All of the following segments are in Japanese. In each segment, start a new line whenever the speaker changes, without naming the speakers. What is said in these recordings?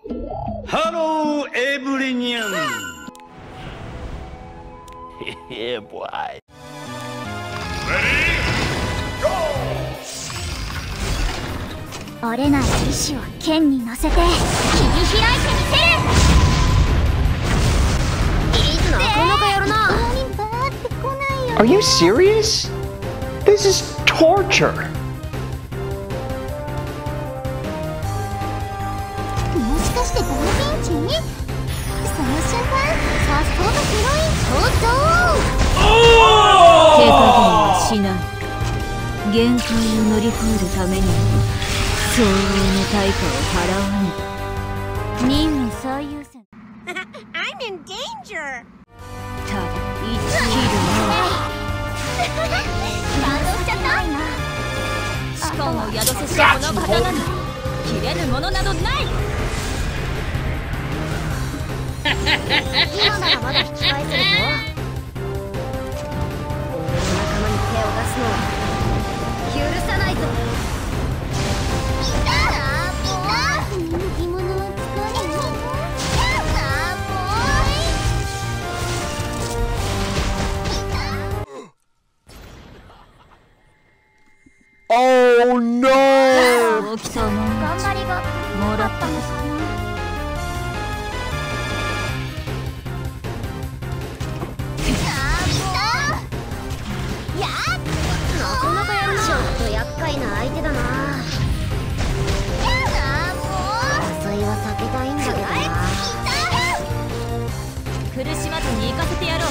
Hello, everyone. Yeah, boy. Ready? Go!
折れない意志を剣に乗せて切り開いてみせる。いつなかなかやるな。
Are you serious? This is torture.
もしかして大ピンチ？その瞬間、さっそうとヒロイン登場。
手加減はしない。限界を乗り越えるためには相応の対価を払わねば。任務最優先。
I'm in danger.
ただ1キル
感動しちゃった。
しかも宿せしこの刀に切れるものなどない。
今ならまだ引き返せるぞ。俺の仲間に手を出すのは許さないぞ。
Oh no!
大きさの
頑張りが
もらったのかな。
なかなかやるな。ちょっと厄介な相手だな。争いは避けたいんだけどな。
苦しまずに行かせてやろう。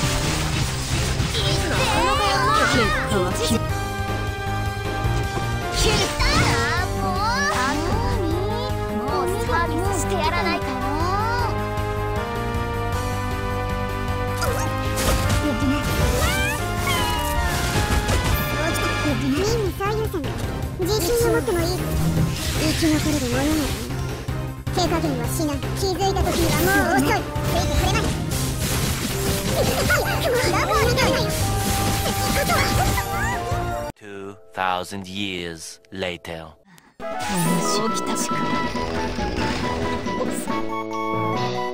なかなかやるな。
結果は決め
もうサービスしてやらないかな。任務最優先。自信を持ってもいい。生き残れるものなら手加減はしない。気づいた時にはもう遅い。ついてくれない。ラバーみたいなよ。ことは
2,000 years later.
起きたしか